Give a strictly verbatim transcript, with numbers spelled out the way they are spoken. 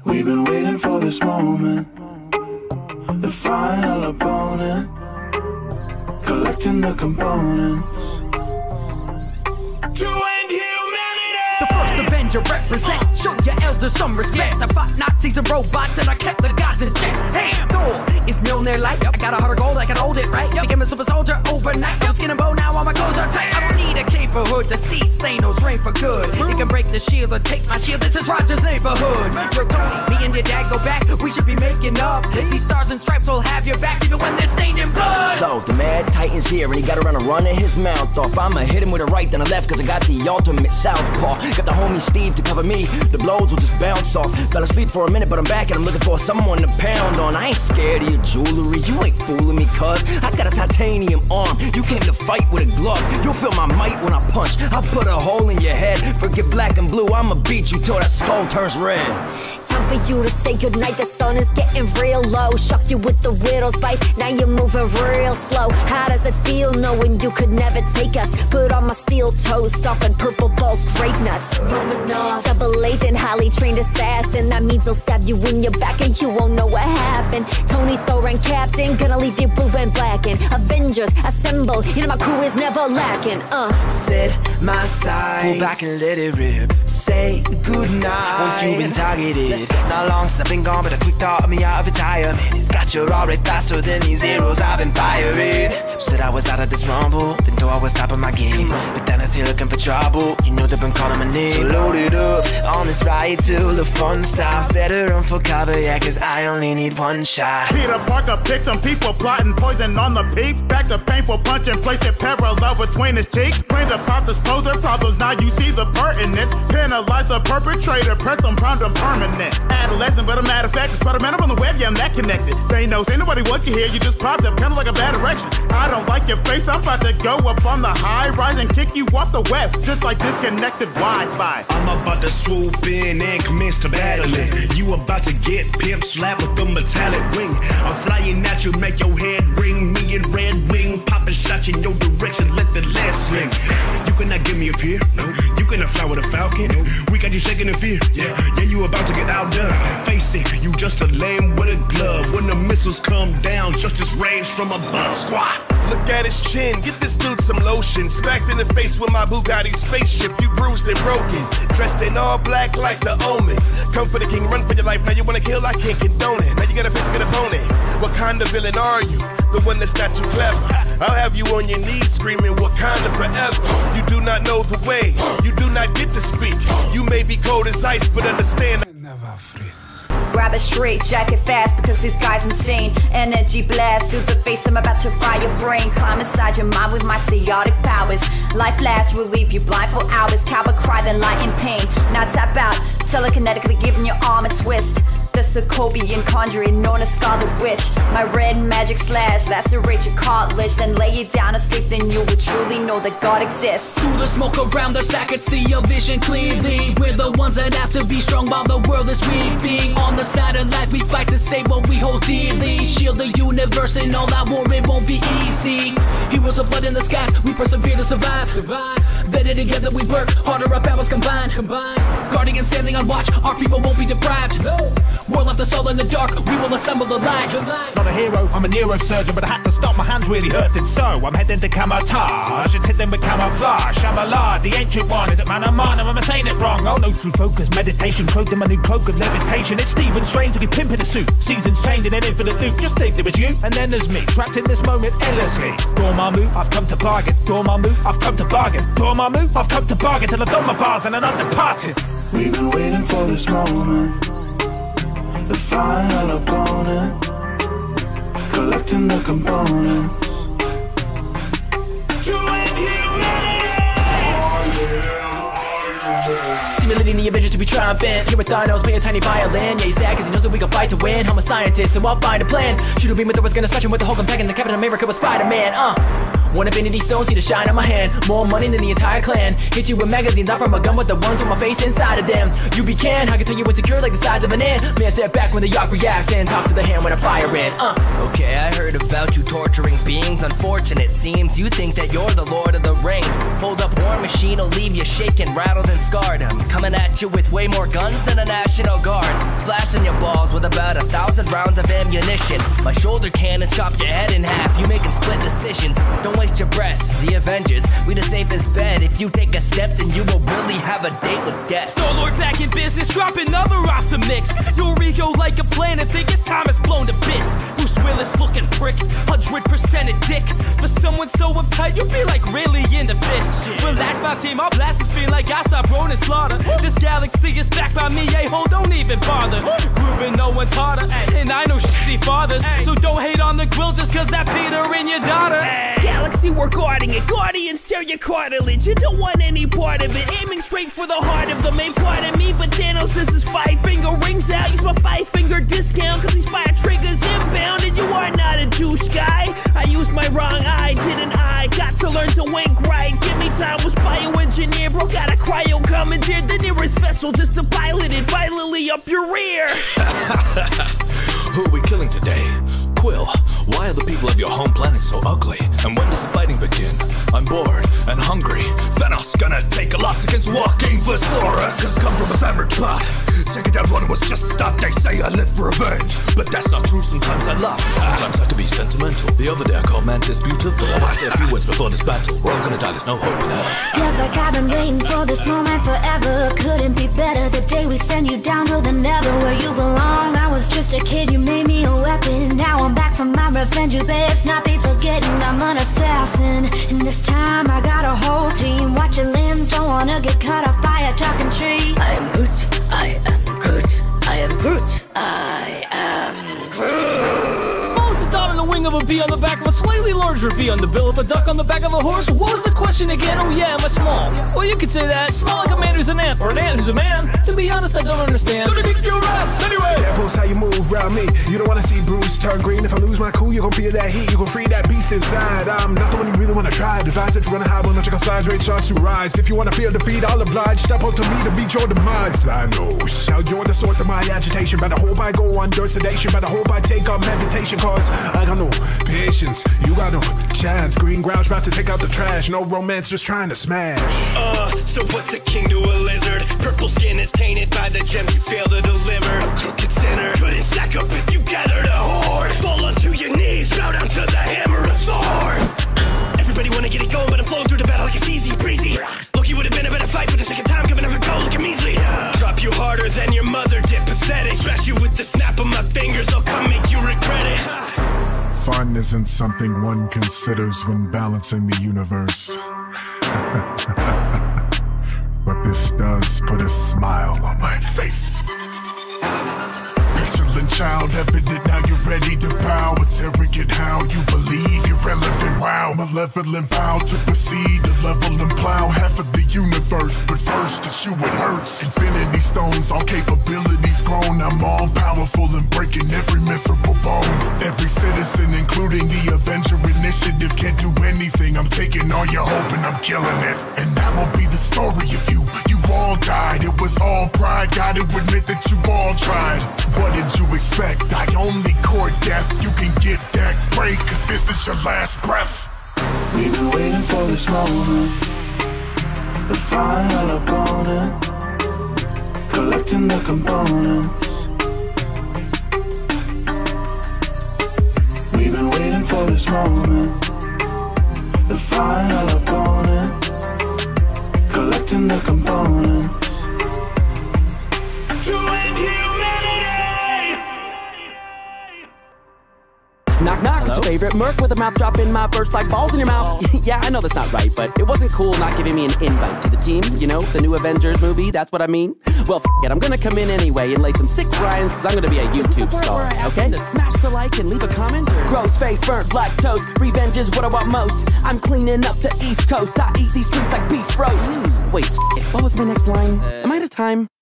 We've been waiting for this moment, the final opponent, collecting the components to end humanity. The first Avenger represent, show your elders some respect. I fought Nazis and robots and I kept the gods in check. Hey, Thor is Mjolnir light. I got a heart of gold, I can hold it right. Became a super soldier overnight. I'm skin and bone, now all my clothes are tight. I don't need a cape or hood to seize Thanos' reign for good. It can break the shield or take my shield, this is Roger's neighborhood. We're Tony, me and your dad go back, we should be making up. These stars and stripes will have your back even when they're stained in blood. So, the Mad Titan's here and he got around to running his mouth off. I'ma hit him with a right then a left cause I got the ultimate southpaw. Got the homie Steve to cover me, the blows will just bounce off. Fell asleep for a minute but I'm back and I'm looking for someone to pound on. I ain't scared of your jewelry, you ain't fooling me cuz I got a titanium arm, you came to fight with a glove. You'll feel my might when I punch, I'll put a hole in your head. Forget black and blue, I'ma beat you till that skull turns red. Time for you to say goodnight, the sun is getting real low. Shock you with the widow's bite, now you're moving real slow. How does it feel knowing you could never take us? Put on my steel toes, stomping purple balls, grape nuts. Romanov, double agent, highly trained assassin. That means I'll stab you in your back and you won't know what happened. Tony, Thor and Captain, gonna leave you blue and blackened. Avengers, assemble, you know my crew is never lacking. Uh. Set my sights, pull back and let it rip. Say goodnight once you've been targeted. Not long since I've been gone, but a quick thought of me out of retirement. It's got you already faster than these heroes I've been firing. Said I was out of this rumble, even though I was top of my game. But then I see looking for trouble, you know they've been calling my name. So load it up on this ride till the fun stops. Better run for cover, yeah, cause I only need one shot. Peter Parker picked some people plotting poison on the peaks. Back to painful punch and placed it parallel between his cheeks. Claimed to pop disposer problems, now you see the pertinence. Penalize the perpetrator, press them, pound them permanent. Adolescent, but a matter of fact, the Spider-Man up on the web, yeah, I'm that connected. They know, say nobody wants you here, you just popped up, kinda like a bad erection. I don't like your face, I'm about to go up on the high rise and kick you off the web, just like disconnected Wi-Fi. I'm about to swoop in and commence to battling. You about to get pimp slapped with a metallic wing. I'm flying at you, make your head ring. Me and Red Wing, popping shots in your direction, let the last sling. You cannot give me a peer, no. You cannot fly with a falcon, no. We got you shaking in fear, yeah. Yeah, you about to get outdone. Face it, you just a lame with a glove. When the missiles come down, justice rains from above. Squat. Look at his chin, get this dude some lotion. Smacked in the face with my Bugatti spaceship, you bruised and broken. Dressed in all black like the Omen. Come for the king, run for your life, now you wanna kill, I can't condone it. Now you got a piece of an opponent. What kind of villain are you? The one that's not too clever. I'll have you on your knees screaming Wakanda forever. You do not know the way, you do not get to speak. You may be cold as ice, but understand I never freeze. Grab a straight jacket fast because this guy's insane. Energy blast to the face, I'm about to fry your brain. Climb inside your mind with my chaotic powers. Life flash will leave you blind for hours. Coward cry then light in pain. Now tap out, telekinetically giving your arm a twist. The Sokovian conjuring known as Scarlet Witch. My red magic slash lacerate your cartilage, then lay you down to sleep, then you will truly know that God exists. Through the smoke around us I could see your vision clearly. We're the ones that have to be strong while the world is weak. Being on the side of life, we fight to save what we hold dearly. Shield the universe and all that war, it won't be easy. Heroes of blood in the skies, we persevere to survive. Survive. Better together we work, harder our powers combined. Combine. Guardians standing on watch, our people won't be deprived. No. World left us all in the dark, we will assemble the light. Not a hero, I'm a neurosurgeon, but I had to stop, my hands really hurting. So I'm heading to camouflage, it's hitting with camouflage. Shyamalan, the ancient one, is it man or man? Am I saying it wrong? Oh no, through focus, meditation, cloaked in my new cloak of levitation. It's Stephen Strange to be pimping a suit. Seasons changing an infinite loop. Just think there was you, and then there's me, trapped in this moment endlessly. Dormammu, I've come to bargain. Dormammu, I've come to bargain. Dormammu, I've come to bargain till I've done my bars and I'm departed. We've been waiting for this moment, the final opponent, collecting the components to end humanity. See me leading the Avengers to be triumphant. Here with Thanos, me a tiny violin. Yeah, he's sad cause he knows that we can fight to win. I'm a scientist, so I'll find a plan. Shoot a beam with the was gonna smash him with the Hulk and Peg and the Captain America with Spider-Man. Uh One infinity stone, see the shine on my hand. More money than the entire clan. Hit you with magazines, not from a gun, but the ones with my face inside of them. You be can, I can tell you insecure like the size of an ant. Man, step back when the yacht reacts and talk to the hand when I fire in. Uh. Okay, I heard about you torturing beings. Unfortunate seems you think that you're the Lord of the Rings. Hold up, War Machine will leave you shaken, rattled and scarred. I'm coming at you with way more guns than a National Guard. Blasting your balls with about a thousand rounds of ammunition. My shoulder cannons chop your head in half. You making split decisions. Don't waste your breath. The Avengers, we the safest bet. If you take a step, then you will really have a date with death. Star-Lord back in business, drop another awesome mix. Your ego like a planet, think its time is blown to bits. Bruce Willis looking prick, hundred percent a dick. For someone so uptight, you feel like really in the fist. Relax my team, I'll blast this feel like I stopped rolling slaughter. This galaxy is backed by me, a-hole, don't even bother. Grooving no one's harder, and I know shitty fathers. So don't hate on the grill just cause that Peter in your daughter. Galaxy, we're guarding it. Guardians tear your cartilage. You don't want any part of it. Aiming straight for the heart of the main part of me. But Thanos says his five finger rings out. Use my five finger discount cause these fire triggers inbound. And you are not a douche guy. I used my wrong eye, didn't I? Got to learn to wink right. Give me time, was bioengineered. Broke out a cryo commandeered the nearest vessel just to pilot it violently up your rear. Who are we killing today? Quill, why are the people of your home planet so ugly? And when does the fighting begin? I'm bored and hungry. Thanos gonna take a loss against walking Thesaurus. Cause come from a fabric plot. Take it down one was just stop. They say I live for revenge, but that's not true. Sometimes I laugh, sometimes I can be sentimental. The other day I called Mantis beautiful. I say a few words before this battle. We're all gonna die, there's no hope in hell. Feels like I've been waiting for this moment forever. Couldn't be better, the day we send you down to the nether where you belong. I was just a kid, you made me a weapon. Now I'm back for my revenge, you best not be forgetting I'm an assassin. And this time I got a whole team. Watch your limbs, don't wanna get cut off by a talking tree. I am Groot, I am Groot, I am Groot, I am Groot. A dot on the wing of a bee on the back of a slightly larger bee on the bill of a duck on the back of a horse. What was the question again? Oh yeah, am I small? Well, you could say that. Small like a man who's an ant, or an ant who's a man. To be honest, I don't understand. Gonna kick your ass anyway. Devil's how you move around me. You don't wanna see Bruce turn green. If I lose my cool, you gon' feel that heat. You gon' free that beast inside. I'm not the one you really wanna try. Advise that you wanna hide when the chicken size rate starts to rise. If you wanna feel defeat, I'll oblige. Step up to me to beat your demise. Thanos, now you're the source of my agitation. Better hope I go under sedation. Better hope I take up meditation. Cause I got no patience, you got no chance. Green grouch about to take out the trash. No romance, just trying to smash. Uh, so what's a king to a lizard? Purple skin is tainted by the gems you fail to deliver. A crooked sinner couldn't stack up if you gathered a horde. Fall onto your knees, bow down to the hammer of Thor. Everybody wanna get it going, but I'm flowing through the battle like it's easy breezy. Loki would have been a better fight, but the second time coming up a go looking measly. Drop you harder than your mother did, pathetic. Smash you with the snap of my fingers, I'll come make you regret it. Fun isn't something one considers when balancing the universe. But this does put a smile on my face. Petulant child, evident now you're ready to bow. It's arrogant how you believe you're relevant. Wow, malevolent vow to proceed to level and plow half of the universe. But first to shoot it hurts. Infinity stones, all capabilities grown. I'm all powerful and breaking every miserable bone. Every citizen, including the Avenger Initiative, can't do anything. I'm taking all your hope and I'm killing it. And that will be the story of you. You all died, it was all pride. Gotta admit that you all tried. What did you expect? I only court death. You can get that break, cause this is your last breath. We've been waiting for this moment, the final opponent, collecting the components. We've been waiting for this moment, the final opponent, collecting the components. To end humanity! Knock knock, Hello? It's your favorite Merc with a mouth drop in my first like balls in your mouth. Yeah, I know that's not right, but it wasn't cool not giving me an invite to the team. You know, the new Avengers movie, that's what I mean. Well, f it, I'm gonna come in anyway and lay some sick rhymes, cause I'm gonna be a YouTube star, okay? To smash the like and leave a comment. Or... Gross face, burnt black toast, revenge is what I want most. I'm cleaning up the East Coast, I eat these streets like beef roast. Mm. Wait, what was my next line? Uh... Am I out of time?